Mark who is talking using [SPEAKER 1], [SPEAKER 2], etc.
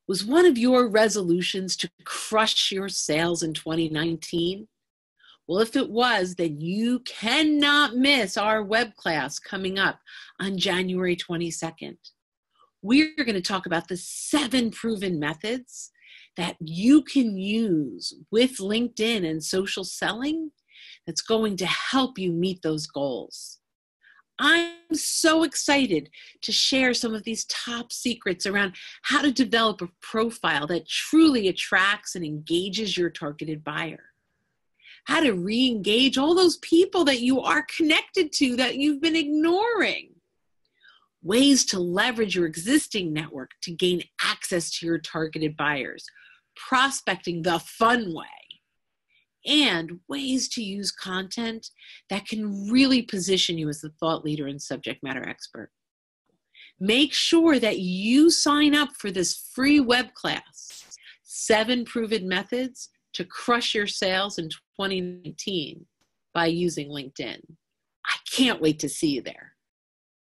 [SPEAKER 1] Was one of your resolutions to crush your sales in 2019? Well, if it was, then you cannot miss our web class coming up on January 22nd. We're going to talk about the 7 proven methods that you can use with LinkedIn and social selling that's going to help you meet those goals. I'm so excited to share some of these top secrets around how to develop a profile that truly attracts and engages your targeted buyer. How to re-engage all those people that you are connected to that you've been ignoring. Ways to leverage your existing network to gain access to your targeted buyers. Prospecting the fun way. And ways to use content that can really position you as the thought leader and subject matter expert. Make sure that you sign up for this free web class, 7 proven methods to crush your sales in 2019 by using LinkedIn. I can't wait to see you there.